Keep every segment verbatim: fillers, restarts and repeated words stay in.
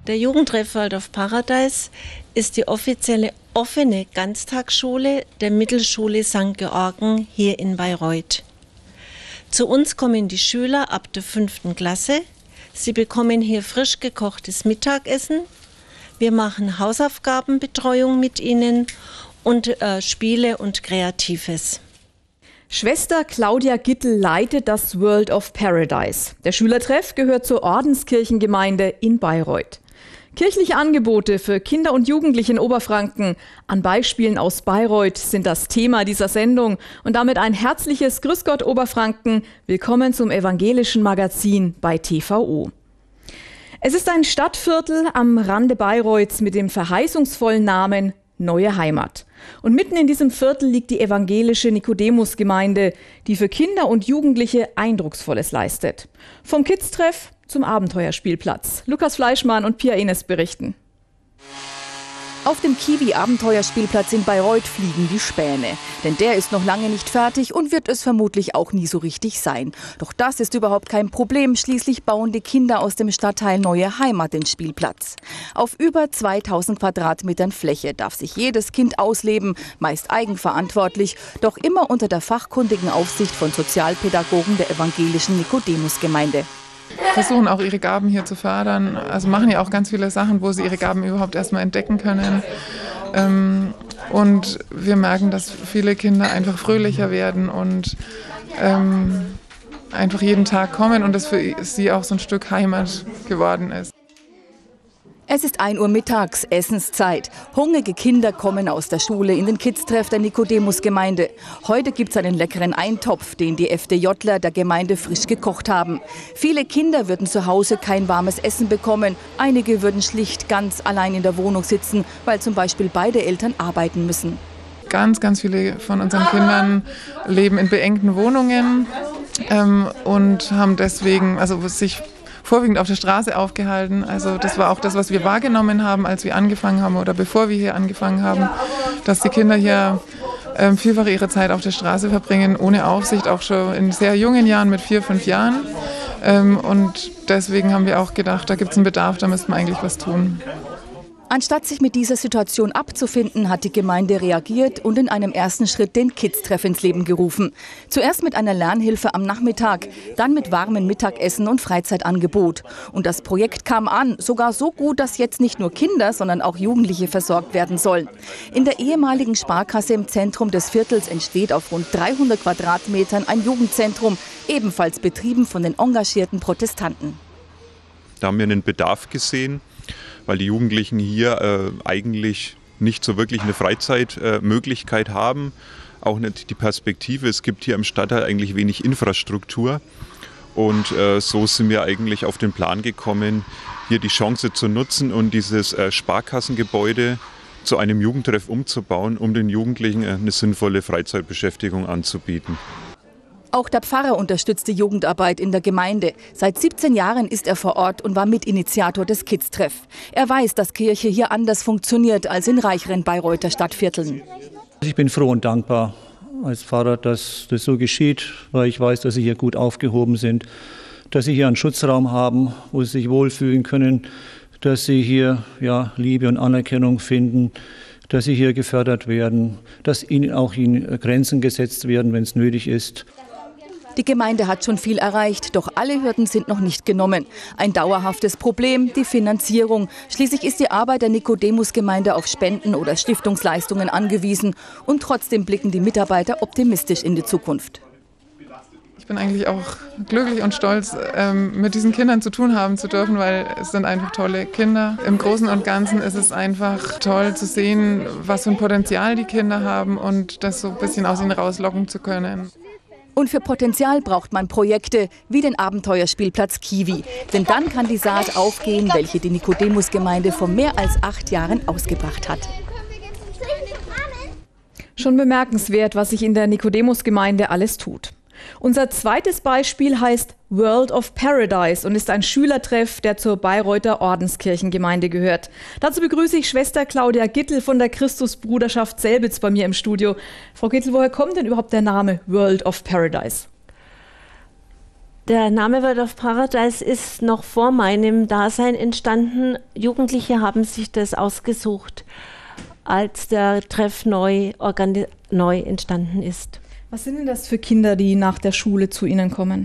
Der Jugendtreff World of Paradise ist die offizielle offene Ganztagsschule der Mittelschule Sankt Georgen hier in Bayreuth. Zu uns kommen die Schüler ab der fünften Klasse. Sie bekommen hier frisch gekochtes Mittagessen. Wir machen Hausaufgabenbetreuung mit ihnen und äh, Spiele und Kreatives. Schwester Claudia Gittel leitet das World of Paradise. Der Schülertreff gehört zur Ordenskirchengemeinde in Bayreuth. Kirchliche Angebote für Kinder und Jugendliche in Oberfranken an Beispielen aus Bayreuth sind das Thema dieser Sendung. Und damit ein herzliches Grüß Gott Oberfranken. Willkommen zum evangelischen Magazin bei T V O. Es ist ein Stadtviertel am Rande Bayreuths mit dem verheißungsvollen Namen Neue Heimat. Und mitten in diesem Viertel liegt die evangelische Nikodemus-Gemeinde, die für Kinder und Jugendliche Eindrucksvolles leistet. Vom Kids-Treff zum Abenteuerspielplatz. Lukas Fleischmann und Pia Ines berichten. Auf dem Kiwi-Abenteuerspielplatz in Bayreuth fliegen die Späne. Denn der ist noch lange nicht fertig und wird es vermutlich auch nie so richtig sein. Doch das ist überhaupt kein Problem. Schließlich bauen die Kinder aus dem Stadtteil Neue Heimat den Spielplatz. Auf über zweitausend Quadratmetern Fläche darf sich jedes Kind ausleben, meist eigenverantwortlich, doch immer unter der fachkundigen Aufsicht von Sozialpädagogen der evangelischen Nikodemus-Gemeinde. Versuchen auch ihre Gaben hier zu fördern, also machen ja auch ganz viele Sachen, wo sie ihre Gaben überhaupt erstmal entdecken können. Ähm, und wir merken, dass viele Kinder einfach fröhlicher werden und ähm, einfach jeden Tag kommen und das für sie auch so ein Stück Heimat geworden ist. Es ist ein Uhr mittags, Essenszeit. Hungrige Kinder kommen aus der Schule in den Kids-Treff der Nikodemus-Gemeinde. Heute gibt es einen leckeren Eintopf, den die FDJler der Gemeinde frisch gekocht haben. Viele Kinder würden zu Hause kein warmes Essen bekommen. Einige würden schlicht ganz allein in der Wohnung sitzen, weil zum Beispiel beide Eltern arbeiten müssen. Ganz, ganz viele von unseren Kindern leben in beengten Wohnungen ähm, und haben deswegen, also sich vorwiegend auf der Straße aufgehalten. Also das war auch das, was wir wahrgenommen haben, als wir angefangen haben oder bevor wir hier angefangen haben, dass die Kinder hier ähm, vielfach ihre Zeit auf der Straße verbringen, ohne Aufsicht, auch schon in sehr jungen Jahren, mit vier, fünf Jahren. Ähm, und deswegen haben wir auch gedacht, da gibt es einen Bedarf, da müssten wir eigentlich was tun. Anstatt sich mit dieser Situation abzufinden, hat die Gemeinde reagiert und in einem ersten Schritt den Kids-Treff ins Leben gerufen. Zuerst mit einer Lernhilfe am Nachmittag, dann mit warmem Mittagessen und Freizeitangebot. Und das Projekt kam an, sogar so gut, dass jetzt nicht nur Kinder, sondern auch Jugendliche versorgt werden sollen. In der ehemaligen Sparkasse im Zentrum des Viertels entsteht auf rund dreihundert Quadratmetern ein Jugendzentrum, ebenfalls betrieben von den engagierten Protestanten. Da haben wir einen Bedarf gesehen, weil die Jugendlichen hier äh, eigentlich nicht so wirklich eine Freizeitmöglichkeit äh, haben, auch nicht die Perspektive. Es gibt hier im Stadtteil eigentlich wenig Infrastruktur und äh, so sind wir eigentlich auf den Plan gekommen, hier die Chance zu nutzen und dieses äh, Sparkassengebäude zu einem Jugendtreff umzubauen, um den Jugendlichen äh, eine sinnvolle Freizeitbeschäftigung anzubieten. Auch der Pfarrer unterstützt die Jugendarbeit in der Gemeinde. Seit siebzehn Jahren ist er vor Ort und war Mitinitiator des Kids-Treff. Er weiß, dass Kirche hier anders funktioniert als in reicheren Bayreuther Stadtvierteln. Ich bin froh und dankbar als Pfarrer, dass das so geschieht, weil ich weiß, dass sie hier gut aufgehoben sind, dass sie hier einen Schutzraum haben, wo sie sich wohlfühlen können, dass sie hier ja, Liebe und Anerkennung finden, dass sie hier gefördert werden, dass ihnen auch ihnen Grenzen gesetzt werden, wenn es nötig ist. Die Gemeinde hat schon viel erreicht, doch alle Hürden sind noch nicht genommen. Ein dauerhaftes Problem, die Finanzierung. Schließlich ist die Arbeit der Nikodemus-Gemeinde auf Spenden oder Stiftungsleistungen angewiesen. Und trotzdem blicken die Mitarbeiter optimistisch in die Zukunft. Ich bin eigentlich auch glücklich und stolz, ähm, mit diesen Kindern zu tun haben zu dürfen, weil es sind einfach tolle Kinder. Im Großen und Ganzen ist es einfach toll zu sehen, was für ein Potenzial die Kinder haben und das so ein bisschen aus ihnen rauslocken zu können. Und für Potenzial braucht man Projekte wie den Abenteuerspielplatz Kiwi. Denn dann kann die Saat aufgehen, welche die Nikodemus-Gemeinde vor mehr als acht Jahren ausgebracht hat. Schon bemerkenswert, was sich in der Nikodemus-Gemeinde alles tut. Unser zweites Beispiel heißt World of Paradise und ist ein Schülertreff, der zur Bayreuther Ordenskirchengemeinde gehört. Dazu begrüße ich Schwester Claudia Gittel von der Christusbruderschaft Selbitz bei mir im Studio. Frau Gittel, woher kommt denn überhaupt der Name World of Paradise? Der Name World of Paradise ist noch vor meinem Dasein entstanden. Jugendliche haben sich das ausgesucht, als der Treff neu, organi- neu entstanden ist. Was sind denn das für Kinder, die nach der Schule zu Ihnen kommen?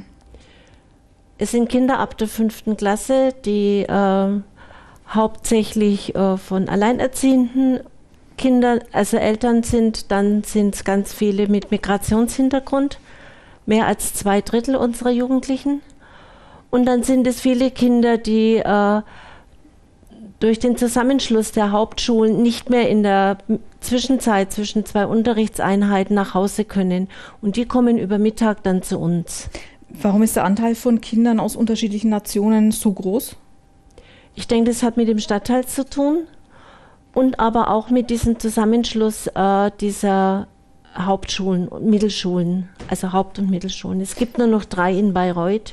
Es sind Kinder ab der fünften Klasse, die äh, hauptsächlich äh, von alleinerziehenden Kindern, also Eltern sind. Dann sind es ganz viele mit Migrationshintergrund. Mehr als zwei Drittel unserer Jugendlichen. Und dann sind es viele Kinder, die äh, durch den Zusammenschluss der Hauptschulen nicht mehr in der Zwischenzeit zwischen zwei Unterrichtseinheiten nach Hause können. Und die kommen über Mittag dann zu uns. Warum ist der Anteil von Kindern aus unterschiedlichen Nationen so groß? Ich denke, das hat mit dem Stadtteil zu tun und aber auch mit diesem Zusammenschluss äh, dieser Hauptschulen und Mittelschulen, also Haupt- und Mittelschulen. Es gibt nur noch drei in Bayreuth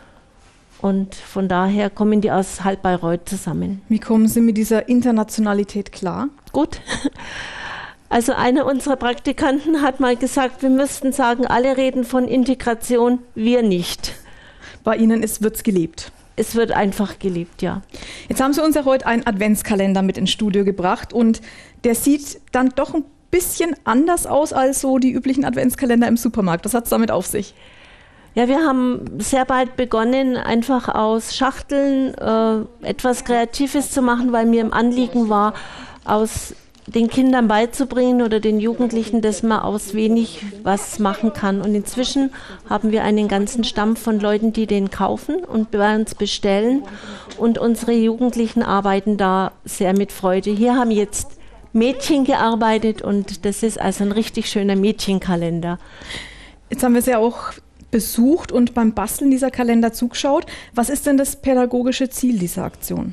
und von daher kommen die aus halb Bayreuth zusammen. Wie kommen Sie mit dieser Internationalität klar? Gut. Also einer unserer Praktikanten hat mal gesagt, wir müssten sagen, alle reden von Integration, wir nicht. Bei Ihnen wird es gelebt. Es wird einfach gelebt, ja. Jetzt haben Sie uns ja heute einen Adventskalender mit ins Studio gebracht und der sieht dann doch ein bisschen anders aus als so die üblichen Adventskalender im Supermarkt. Was hat es damit auf sich? Ja, wir haben sehr bald begonnen, einfach aus Schachteln äh, etwas Kreatives zu machen, weil mir im Anliegen war, aus den Kindern beizubringen oder den Jugendlichen, dass man aus wenig was machen kann. Und inzwischen haben wir einen ganzen Stamm von Leuten, die den kaufen und bei uns bestellen. Und unsere Jugendlichen arbeiten da sehr mit Freude. Hier haben jetzt Mädchen gearbeitet und das ist also ein richtig schöner Mädchenkalender. Jetzt haben wir es ja auch besucht und beim Basteln dieser Kalender zugeschaut. Was ist denn das pädagogische Ziel dieser Aktion?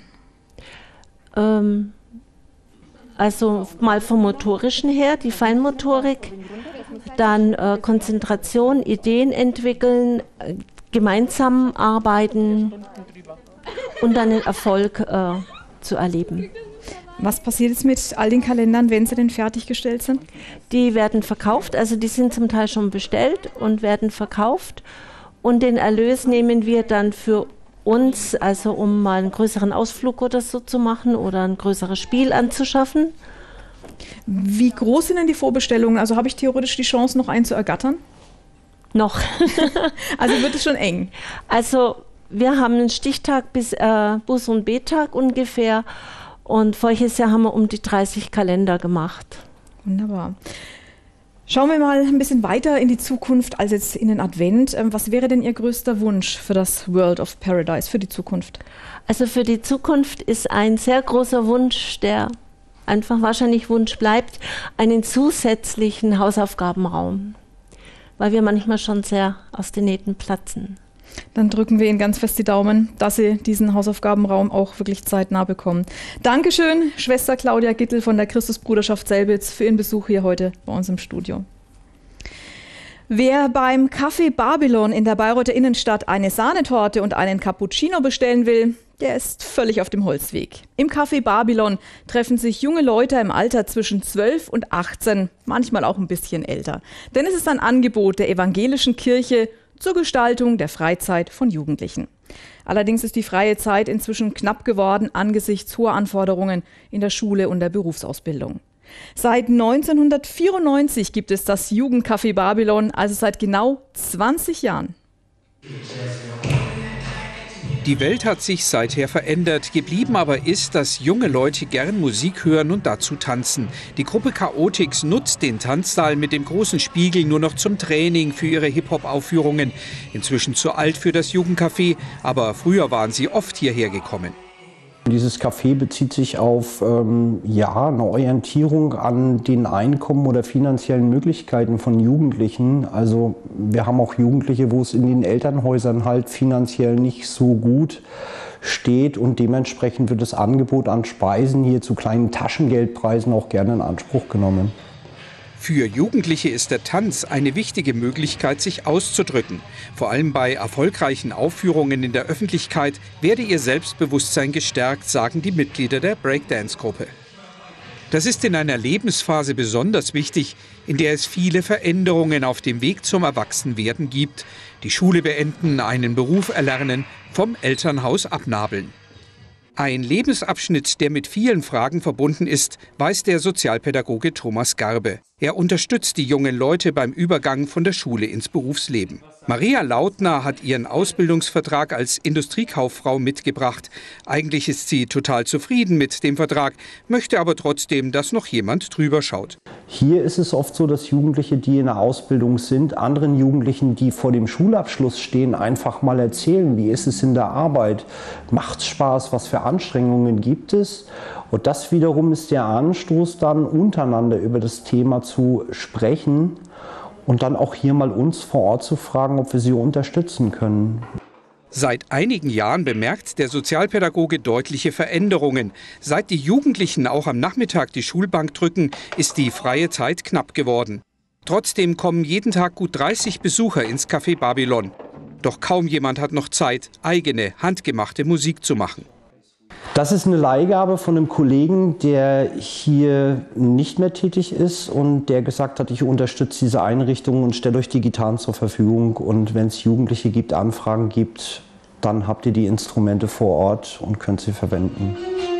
Ähm, also mal vom Motorischen her, die Feinmotorik, dann äh, Konzentration, Ideen entwickeln, äh, gemeinsam arbeiten und dann den Erfolg äh, zu erleben. Was passiert jetzt mit all den Kalendern, wenn sie denn fertiggestellt sind? Die werden verkauft, also die sind zum Teil schon bestellt und werden verkauft. Und den Erlös nehmen wir dann für uns, also um mal einen größeren Ausflug oder so zu machen oder ein größeres Spiel anzuschaffen. Wie groß sind denn die Vorbestellungen? Also habe ich theoretisch die Chance, noch einen zu ergattern? Noch. Also wird es schon eng? Also wir haben einen Stichtag bis äh, Buß- und B-Tag ungefähr. Und voriges Jahr haben wir um die dreißig Kalender gemacht. Wunderbar. Schauen wir mal ein bisschen weiter in die Zukunft als jetzt in den Advent. Was wäre denn Ihr größter Wunsch für das World of Paradise, für die Zukunft? Also für die Zukunft ist ein sehr großer Wunsch, der einfach wahrscheinlich Wunsch bleibt, einen zusätzlichen Hausaufgabenraum, weil wir manchmal schon sehr aus den Nähten platzen. Dann drücken wir Ihnen ganz fest die Daumen, dass Sie diesen Hausaufgabenraum auch wirklich zeitnah bekommen. Dankeschön, Schwester Claudia Gittel von der Christusbruderschaft Selbitz, für Ihren Besuch hier heute bei uns im Studio. Wer beim Café Babylon in der Bayreuther Innenstadt eine Sahnetorte und einen Cappuccino bestellen will, der ist völlig auf dem Holzweg. Im Café Babylon treffen sich junge Leute im Alter zwischen zwölf und achtzehn, manchmal auch ein bisschen älter. Denn es ist ein Angebot der evangelischen Kirche zur Gestaltung der Freizeit von Jugendlichen. Allerdings ist die freie Zeit inzwischen knapp geworden angesichts hoher Anforderungen in der Schule und der Berufsausbildung. Seit neunzehnhundertvierundneunzig gibt es das Jugendcafé Babylon, also seit genau zwanzig Jahren. Die Welt hat sich seither verändert. Geblieben aber ist, dass junge Leute gern Musik hören und dazu tanzen. Die Gruppe Chaotix nutzt den Tanzsaal mit dem großen Spiegel nur noch zum Training für ihre Hip-Hop-Aufführungen. Inzwischen zu alt für das Jugendcafé, aber früher waren sie oft hierher gekommen. Dieses Café bezieht sich auf ähm, ja, eine Orientierung an den Einkommen oder finanziellen Möglichkeiten von Jugendlichen. Also wir haben auch Jugendliche, wo es in den Elternhäusern halt finanziell nicht so gut steht und dementsprechend wird das Angebot an Speisen hier zu kleinen Taschengeldpreisen auch gerne in Anspruch genommen. Für Jugendliche ist der Tanz eine wichtige Möglichkeit, sich auszudrücken. Vor allem bei erfolgreichen Aufführungen in der Öffentlichkeit werde ihr Selbstbewusstsein gestärkt, sagen die Mitglieder der Breakdance-Gruppe. Das ist in einer Lebensphase besonders wichtig, in der es viele Veränderungen auf dem Weg zum Erwachsenwerden gibt. Die Schule beenden, einen Beruf erlernen, vom Elternhaus abnabeln. Ein Lebensabschnitt, der mit vielen Fragen verbunden ist, weiß der Sozialpädagoge Thomas Garbe. Er unterstützt die jungen Leute beim Übergang von der Schule ins Berufsleben. Maria Lautner hat ihren Ausbildungsvertrag als Industriekauffrau mitgebracht. Eigentlich ist sie total zufrieden mit dem Vertrag, möchte aber trotzdem, dass noch jemand drüber schaut. Hier ist es oft so, dass Jugendliche, die in der Ausbildung sind, anderen Jugendlichen, die vor dem Schulabschluss stehen, einfach mal erzählen, wie ist es in der Arbeit, macht es Spaß, was für Anstrengungen gibt es. Und das wiederum ist der Anstoß, dann untereinander über das Thema zu sprechen und dann auch hier mal uns vor Ort zu fragen, ob wir sie unterstützen können. Seit einigen Jahren bemerkt der Sozialpädagoge deutliche Veränderungen. Seit die Jugendlichen auch am Nachmittag die Schulbank drücken, ist die freie Zeit knapp geworden. Trotzdem kommen jeden Tag gut dreißig Besucher ins Café Babylon. Doch kaum jemand hat noch Zeit, eigene, handgemachte Musik zu machen. Das ist eine Leihgabe von einem Kollegen, der hier nicht mehr tätig ist und der gesagt hat, ich unterstütze diese Einrichtung und stelle euch die Gitarren zur Verfügung. Und wenn es Jugendliche gibt, Anfragen gibt, dann habt ihr die Instrumente vor Ort und könnt sie verwenden.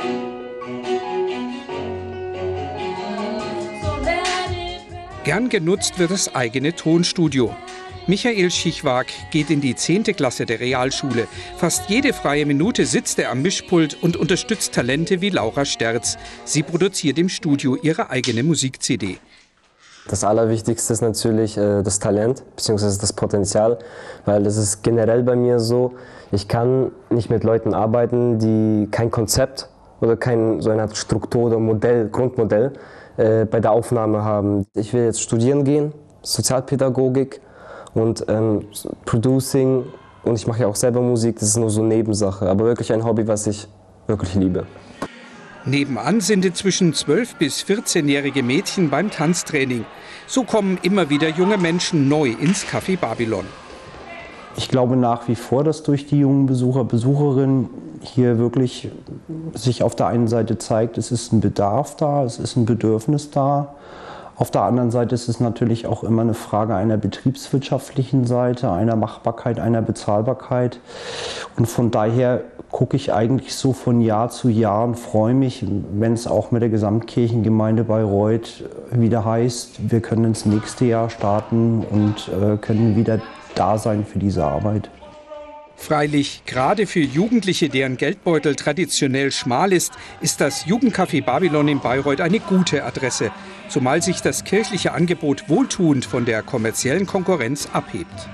Gern genutzt wird das eigene Tonstudio. Michael Schichwag geht in die zehnte Klasse der Realschule. Fast jede freie Minute sitzt er am Mischpult und unterstützt Talente wie Laura Sterz. Sie produziert im Studio ihre eigene Musik-C D. Das Allerwichtigste ist natürlich äh, das Talent bzw. das Potenzial, weil das ist generell bei mir so, ich kann nicht mit Leuten arbeiten, die kein Konzept oder kein so eine Art Struktur oder Modell, Grundmodell äh, bei der Aufnahme haben. Ich will jetzt studieren gehen, Sozialpädagogik und ähm, Producing, und ich mache ja auch selber Musik, das ist nur so eine Nebensache, aber wirklich ein Hobby, was ich wirklich liebe. Nebenan sind inzwischen zwölf- bis vierzehnjährige Mädchen beim Tanztraining. So kommen immer wieder junge Menschen neu ins Café Babylon. Ich glaube nach wie vor, dass durch die jungen Besucher, Besucherinnen hier wirklich sich auf der einen Seite zeigt, es ist ein Bedarf da, es ist ein Bedürfnis da. Auf der anderen Seite ist es natürlich auch immer eine Frage einer betriebswirtschaftlichen Seite, einer Machbarkeit, einer Bezahlbarkeit. Und von daher gucke ich eigentlich so von Jahr zu Jahr und freue mich, wenn es auch mit der Gesamtkirchengemeinde Bayreuth wieder heißt, wir können ins nächste Jahr starten und äh, können wieder da sein für diese Arbeit. Freilich, gerade für Jugendliche, deren Geldbeutel traditionell schmal ist, ist das Jugendcafé Babylon in Bayreuth eine gute Adresse, zumal sich das kirchliche Angebot wohltuend von der kommerziellen Konkurrenz abhebt.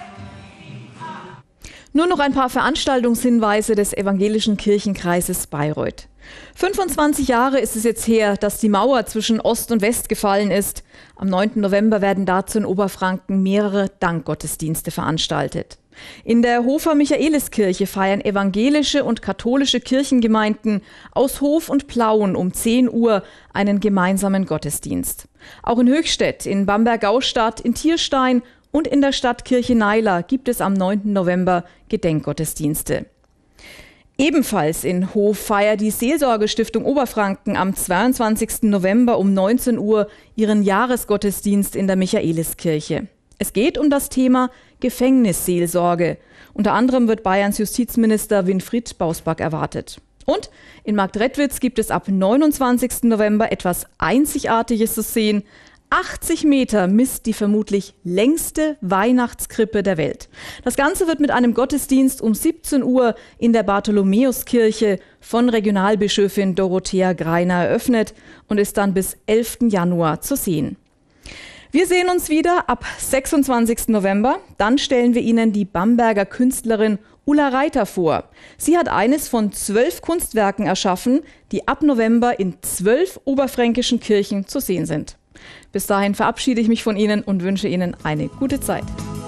Nur noch ein paar Veranstaltungshinweise des Evangelischen Kirchenkreises Bayreuth. fünfundzwanzig Jahre ist es jetzt her, dass die Mauer zwischen Ost und West gefallen ist. Am neunten November werden dazu in Oberfranken mehrere Dankgottesdienste veranstaltet. In der Hofer Michaeliskirche feiern evangelische und katholische Kirchengemeinden aus Hof und Plauen um zehn Uhr einen gemeinsamen Gottesdienst. Auch in Höchstädt, in Bamberg-Austadt, in Tierstein und in der Stadtkirche Neiler gibt es am neunten November Gedenkgottesdienste. Ebenfalls in Hof feiert die Seelsorgestiftung Oberfranken am zweiundzwanzigsten November um neunzehn Uhr ihren Jahresgottesdienst in der Michaeliskirche. Es geht um das Thema Gefängnisseelsorge. Unter anderem wird Bayerns Justizminister Winfried Bausback erwartet. Und in Marktredwitz gibt es ab neunundzwanzigsten November etwas Einzigartiges zu sehen. achtzig Meter misst die vermutlich längste Weihnachtskrippe der Welt. Das Ganze wird mit einem Gottesdienst um siebzehn Uhr in der Bartholomäuskirche von Regionalbischöfin Dorothea Greiner eröffnet und ist dann bis elften Januar zu sehen. Wir sehen uns wieder ab sechsundzwanzigsten November. Dann stellen wir Ihnen die Bamberger Künstlerin Ulla Reiter vor. Sie hat eines von zwölf Kunstwerken erschaffen, die ab November in zwölf oberfränkischen Kirchen zu sehen sind. Bis dahin verabschiede ich mich von Ihnen und wünsche Ihnen eine gute Zeit.